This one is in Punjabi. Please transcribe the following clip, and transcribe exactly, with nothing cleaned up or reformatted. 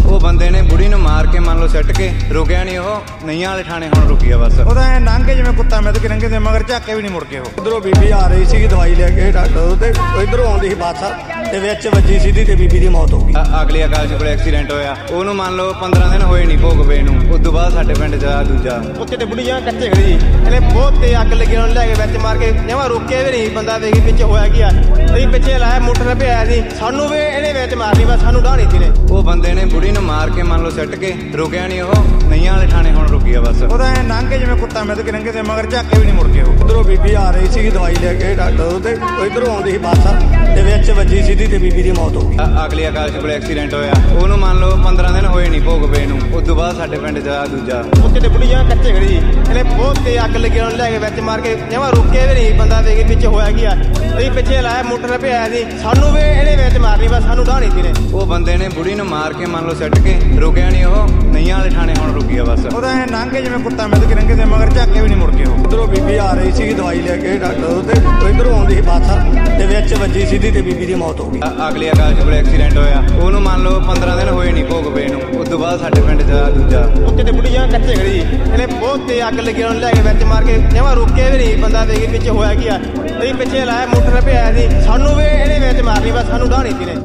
ਉਹ ਬੰਦੇ ਨੇ ਬੁੜੀ ਨੂੰ ਮਾਰ ਕੇ ਮੰਨ ਲਓ ਸਿੱਟ ਕੇ ਰੁਕਿਆ ਨਹੀਂ, ਉਹ ਨਈਆਂ ਵਾਲੇ ਥਾਣੇ ਹੁਣ ਰੁਕੀ ਆ ਬਸ। ਉਹਦਾ ਐ ਲੰਘ ਕੇ ਜਿਵੇਂ ਕੁੱਤਾ ਮਿੱਧ ਕੇ ਲੰਘੇ ਦੇ ਮਗਰ ਝਾਕੇ ਵੀ ਨਹੀਂ ਮੁੜ ਕੇ। ਉਹ ਇਧਰੋਂ ਬੀਬੀ ਆ ਰਹੀ ਸੀ ਦਵਾਈ ਲੈ ਕੇ ਡਾਕਟਰ ਤੇ, ਇਧਰੋਂ ਆਉਂਦੀ ਸੀ ਬੱਸ ਤੇ ਵਿੱਚ ਵੱਜੀ ਸਿੱਧੀ ਤੇ ਬੀਬੀ ਦੀ ਮੌਤ ਹੋ ਗਈ। ਅਗਲੀ ਅਕਾਲ ਕੋਲ ਐਕਸੀਡੈਂਟ ਹੋਇਆ, ਉਹਨੂੰ ਮੰਨ ਲਓ ਪੰਦਰਾਂ ਦਿਨ ਹੋਏ ਨਹੀਂ ਭੋਗ ਪਏ ਨੂੰ। ਉਸ ਤੋਂ ਬਾਅਦ ਸਾਡੇ ਪਿੰਡ ਜਾ ਦੂਜਾ ਉੱਥੇ ਤੇ ਬੁੜੀ ਜਾਂ ਕੱਚੇ ਖੜੀ ਜੀ, ਇਹਨੇ ਬਹੁਤ ਤੇ ਅੱਗ ਲੱਗੀ ਉਹਨੂੰ ਲੈ ਕੇ ਵਿੱਚ ਮਾਰ ਕੇ ਜਮਾਂ ਰੋਕਿਆ ਵੀ ਨਹੀਂ। ਬੰਦਾ ਵੇਖੀ ਪਿੱਛੇ ਹੋਇਆ ਕੀ ਆ, ਅਸੀਂ ਪਿੱਛੇ ਲਾਇਆ ਮੋਟਰ ਤੇ ਪਿਆ ਸੀ, ਸਾਨੂੰ ਵੀ ਇਹਨੇ ਵਿੱਚ ਮਾਰਨੀ ਬਸ, ਸਾਨੂੰ ਢਾਣੀ ਸੀ ਨੇ। ਉਹ ਬੰਦੇ ਨੇ ਬੁੜੀ ਨੂੰ ਮਾਰ ਕੇ ਮੰਨ ਲਓ ਸਿੱਟ ਕੇ ਰੁਕਿਆ ਨਹੀਂ, ਉਹ ਨਈਆਂ ਵਾਲੇ ਥਾਣੇ ਹੁਣ ਰੁਕੀ ਆ ਬਸ। ਉਹਦਾ ਐ ਲੰਘ ਕੇ ਜਿਵੇਂ ਕੁੱਤਾ ਮਿੱਧ ਕੇ ਲੰਘੇ ਦੇ ਮਗਰ ਝਾਕੇ ਵੀ ਨਹੀਂ ਮੁੜ ਕੇ। ਉਹ ਇਧਰੋਂ ਬੀਬੀ ਆ ਰਹੀ ਸੀ ਦਵਾਈ ਲੈ ਕੇ ਡਾਕਟਰ ਤੇ, ਇਧਰੋਂ ਆਉਂਦੀ ਸੀ ਬੱਸ ਤੇ ਵਿੱਚ ਵੱਜੀ ਸਿੱਧੀ ਤੇ ਬੀਬੀ ਦੀ ਮੌਤ ਹੋ ਗਈ। ਅਗਲੀ ਅਕਾਲ ਕੋਲ ਐਕਸੀਡੈਂਟ ਹੋਇਆ, ਉਹਨੂੰ ਮੰਨ ਲਓ ਪੰਦਰਾਂ ਦਿਨ ਹੋਏ ਨਹੀਂ ਭੋਗ ਪਏ ਨੂੰ। ਉਸ ਤੋਂ ਬਾਅਦ ਸਾਡੇ ਪਿੰਡ ਜਾ ਦੂਜਾ ਉੱਥੇ ਤੇ ਬੁੜੀ ਜਾਂ ਕੱਚੇ ਖੜੀ ਜੀ, ਇਹਨੇ ਬਹੁਤ ਤੇ ਅੱਗ ਲੱਗੀ ਉਹਨੂੰ ਲੈ ਕੇ ਵਿੱਚ ਮਾਰ ਕੇ ਜਮਾਂ ਰੋਕਿਆ ਵੀ ਨਹੀਂ। ਬੰਦਾ ਵੇਖੀ ਪਿੱਛੇ ਹੋਇਆ ਕੀ ਆ, ਅਸੀਂ ਪਿੱਛੇ ਲਾਇਆ ਮੋਟਰ ਤੇ ਪਿਆ ਸੀ, ਸਾਨੂੰ ਵੀ ਇਹਨੇ ਵਿੱਚ ਮਾਰਨੀ ਬਸ, ਸਾਨੂੰ ਢਾਣੀ ਸੀ ਨੇ। ਉਹ ਬੰਦੇ ਨੇ ਬੁੜੀ ਨੂੰ ਮਾਰ ਕੇ ਮੰਨ ਲਓ ਸਿੱਟ ਕੇ ਰੁਕਿਆ ਨਹੀਂ, ਉਹ ਨਈਆਂ ਵਾਲੇ ਥਾਣੇ ਹੁਣ ਰੁਕੀ ਆ ਬਸ। ਉਹਦਾ ਐ ਲੰਘ ਕੇ ਜਿਵੇਂ ਕੁੱਤਾ ਮਿੱਧ ਕੇ ਲੰਘੇ ਦੇ ਮਗਰ ਝਾਕੇ ਵੀ ਨਹੀਂ ਮੁੜ ਕੇ। ਉਹ ਇਧਰੋਂ ਬੀਬੀ ਆ ਰਹੀ ਸੀ ਦਵਾਈ ਲੈ ਕੇ ਡਾਕਟਰ ਤੇ, ਇਧਰੋਂ ਆਉਂਦੀ ਸੀ ਬੱਸ ਤੇ ਵਿੱਚ ਵੱਜੀ ਸਿੱਧੀ ਤੇ ਬੀਬੀ ਦੀ ਮੌਤ ਹੋ ਗਈ। ਅਗਲੀ ਅਕਾਲ ਕੋਲ ਐਕਸੀਡੈਂਟ ਹੋਇਆ, ਉਹਨੂੰ ਮੰਨ ਲਓ ਪੰਦਰਾਂ ਦਿਨ ਹੋਏ ਨਹੀਂ ਭੋਗ ਪਏ ਨੂੰ। ਉਸ ਤੋਂ ਬਾਅਦ ਸਾਡੇ ਪਿੰਡ ਜਾ ਦੂਜਾ ਉੱਥੇ ਤੇ ਬੁੜੀ ਜਾਂ ਕੱਚੇ ਖੜੀ ਜੀ, ਇਹਨੇ ਬਹੁਤ ਤੇ ਅੱਗ ਲੱਗੀ ਉਹਨੂੰ ਲੈ ਕੇ ਵਿੱਚ ਮਾਰ ਕੇ ਜਮਾਂ ਰੋਕਿਆ ਵੀ ਨਹੀਂ। ਬੰਦਾ ਵੇਖੀ ਪਿੱਛੇ ਹੋਇਆ ਕੀ ਆ, ਅਸੀਂ ਪਿੱਛੇ ਲਾਇਆ ਮੋਟਰ ਤੇ ਪਿਆ ਸੀ, ਸਾਨੂੰ ਵੀ ਇਹਨੇ ਵਿੱਚ ਮਾਰਨੀ ਬਸ, ਸਾਨੂੰ ਢਾਣੀ ਸੀ ਨੇ।